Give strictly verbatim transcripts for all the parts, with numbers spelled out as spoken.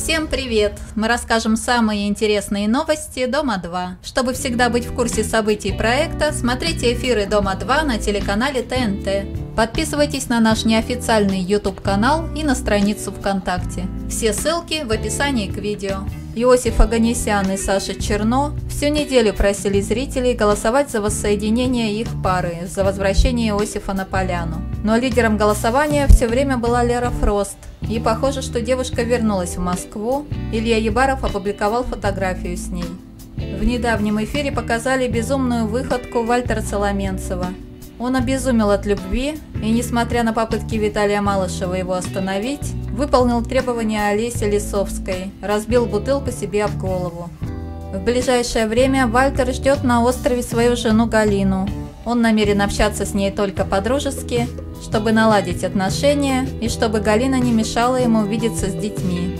Всем привет! Мы расскажем самые интересные новости Дома два. Чтобы всегда быть в курсе событий проекта, смотрите эфиры Дома два на телеканале Т Н Т. Подписывайтесь на наш неофициальный YouTube канал и на страницу ВКонтакте. Все ссылки в описании к видео. Иосиф Оганесян и Саша Черно всю неделю просили зрителей голосовать за воссоединение их пары, за возвращение Иосифа на поляну. Но лидером голосования все время была Лера Фрост, и похоже, что девушка вернулась в Москву. Илья Ебаров опубликовал фотографию с ней. В недавнем эфире показали безумную выходку Вальтера Соломенцева. Он обезумел от любви и, несмотря на попытки Виталия Малышева его остановить, выполнил требования Олеси Лисовской, разбил бутылку себе об голову. В ближайшее время Вальтер ждет на острове свою жену Галину. Он намерен общаться с ней только по-дружески, чтобы наладить отношения и чтобы Галина не мешала ему видеться с детьми.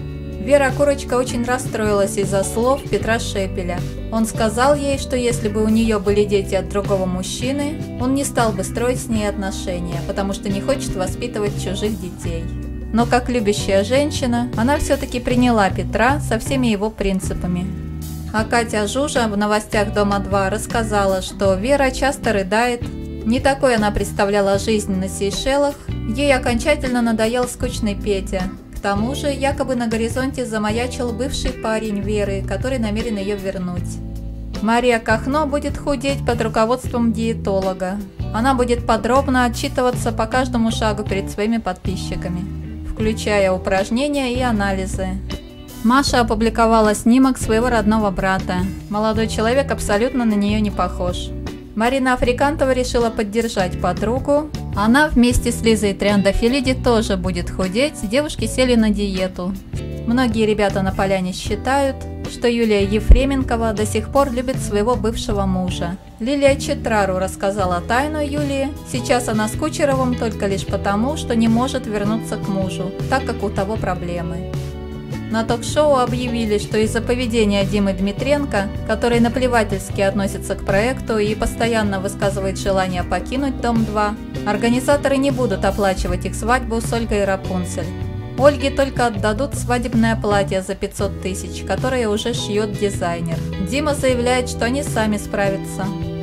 Вера Курочка очень расстроилась из-за слов Петра Шепеля. Он сказал ей, что если бы у нее были дети от другого мужчины, он не стал бы строить с ней отношения, потому что не хочет воспитывать чужих детей. Но как любящая женщина, она все-таки приняла Петра со всеми его принципами. А Катя Жужа в новостях Дома два рассказала, что Вера часто рыдает. Не такой она представляла жизнь на Сейшелах, ей окончательно надоел скучный Петя. К тому же, якобы на горизонте замаячил бывший парень Веры, который намерен ее вернуть. Мария Кахно будет худеть под руководством диетолога. Она будет подробно отчитываться по каждому шагу перед своими подписчиками, включая упражнения и анализы. Маша опубликовала снимок своего родного брата. Молодой человек абсолютно на нее не похож. Марина Африкантова решила поддержать подругу. Она вместе с Лизой Триандафилиди тоже будет худеть, девушки сели на диету. Многие ребята на поляне считают, что Юлия Ефременкова до сих пор любит своего бывшего мужа. Лилия Четрару рассказала тайну Юлии. Сейчас она с Кучеровым только лишь потому, что не может вернуться к мужу, так как у того проблемы. На ток-шоу объявили, что из-за поведения Димы Дмитренко, который наплевательски относится к проекту и постоянно высказывает желание покинуть Дом два, организаторы не будут оплачивать их свадьбу с Ольгой Рапунцель. Ольге только отдадут свадебное платье за пятьсот тысяч, которое уже шьет дизайнер. Дима заявляет, что они сами справятся.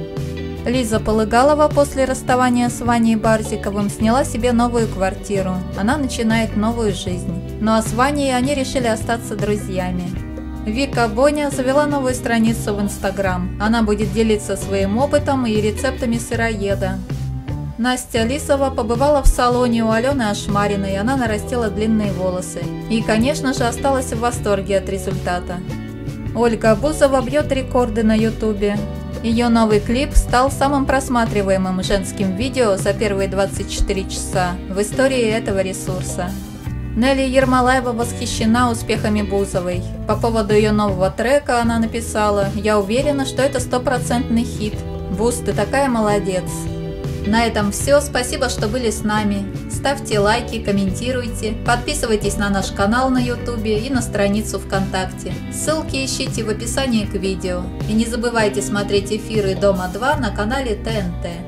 Лиза Полыгалова после расставания с Ваней Барзиковым сняла себе новую квартиру. Она начинает новую жизнь. Ну а с Ваней они решили остаться друзьями. Вика Боня завела новую страницу в Инстаграм. Она будет делиться своим опытом и рецептами сыроеда. Настя Лисова побывала в салоне у Алены Ашмариной, она нарастила длинные волосы. И, конечно же, осталась в восторге от результата. Ольга Бузова бьет рекорды на ютубе. Ее новый клип стал самым просматриваемым женским видео за первые двадцать четыре часа в истории этого ресурса. Нелли Ермолаева восхищена успехами Бузовой. По поводу ее нового трека она написала: «Я уверена, что это стопроцентный хит. Буз, ты такая молодец». На этом все. Спасибо, что были с нами. Ставьте лайки, комментируйте, подписывайтесь на наш канал на ютубе и на страницу ВКонтакте. Ссылки ищите в описании к видео. И не забывайте смотреть эфиры Дома два на канале Т Н Т.